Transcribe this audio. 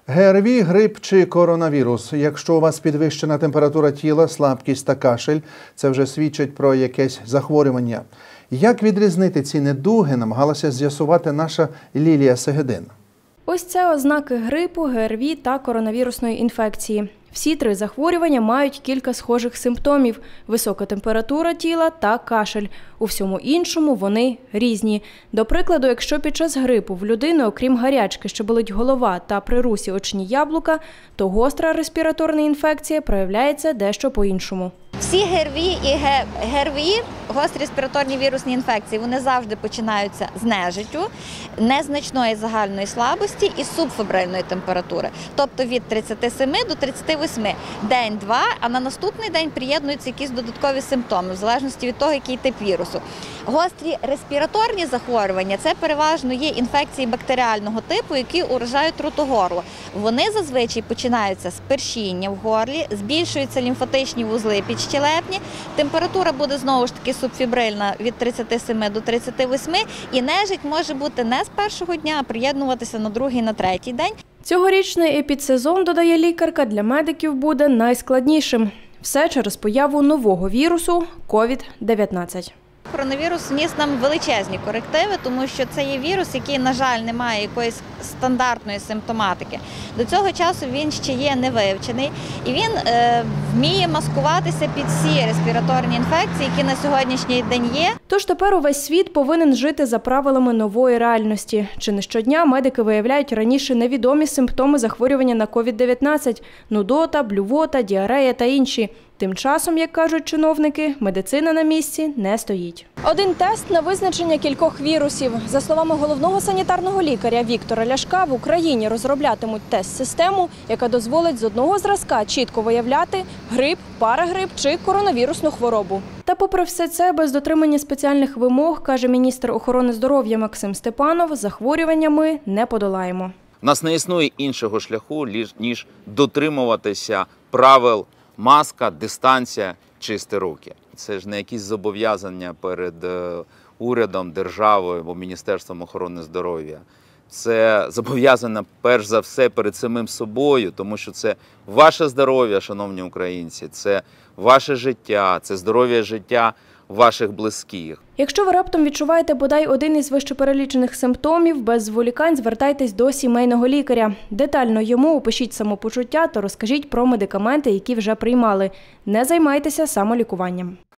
ГРВІ, грип чи коронавірус. Якщо у вас підвищена температура тіла, слабкість та кашель, це вже свідчить про якесь захворювання. Як відрізнити ці недуги, намагалася з'ясувати наша Лілія Сегедин. Ось це ознаки грипу, ГРВІ та коронавірусної інфекції. Всі три захворювання мають кілька схожих симптомів – висока температура тіла та кашель. У всьому іншому вони різні. До прикладу, якщо під час грипу в людини, окрім гарячки, що болить голова та при русі очні яблука, то гостра респіраторна інфекція проявляється дещо по-іншому. Всі ГРВІ і ГРВІ, гострі респіраторні вірусні інфекції, вони завжди починаються з нежиттю, незначної загальної слабості і субфебрильної температури. Тобто від 37 до 38 день-два, а на наступний день приєднуються якісь додаткові симптоми, в залежності від того, який тип вірусу. Гострі респіраторні захворювання – це переважно є інфекції бактеріального типу, які уражають ротогорло. Вони зазвичай починаються з першіння в горлі, збільшуються лімфатичні вузли підщелепні, температура буде знову ж таки субфібрильна від 37 до 38, і нежить може бути не з першого дня, а приєднуватися на другий, на третій день. Цьогорічний епідсезон, додає лікарка, для медиків буде найскладнішим. Все через появу нового вірусу – COVID-19. Коронавірус вніс нам величезні корективи, тому що це є вірус, який, на жаль, не має якоїсь стандартної симптоматики. До цього часу він ще є невивчений і він вміє маскуватися під всі респіраторні інфекції, які на сьогоднішній день є. Тож тепер увесь світ повинен жити за правилами нової реальності. Чи не щодня медики виявляють раніше невідомі симптоми захворювання на COVID-19 – нудота, блювота, діарея та інші. Тим часом, як кажуть чиновники, медицина на місці не стоїть. Один тест на визначення кількох вірусів. За словами головного санітарного лікаря Віктора Ляшка, в Україні розроблятимуть тест-систему, яка дозволить з одного зразка чітко виявляти грип, парагрип чи коронавірусну хворобу. Та попри все це, без дотримання спеціальних вимог, каже міністр охорони здоров'я Максим Степанов, захворювання ми не подолаємо. У нас не існує іншого шляху, ніж дотримуватися правил маска, дистанція, чисті руки. Це ж не якісь зобов'язання перед урядом, державою або Міністерством охорони здоров'я. Це зобов'язання, перш за все, перед самим собою, тому що це ваше здоров'я, шановні українці, це ваше життя, це здоров'я життя ваших близьких. Якщо ви раптом відчуваєте бодай один із вищеперелічених симптомів, без зволікань звертайтесь до сімейного лікаря. Детально йому опишіть самопочуття та розкажіть про медикаменти, які вже приймали. Не займайтеся самолікуванням.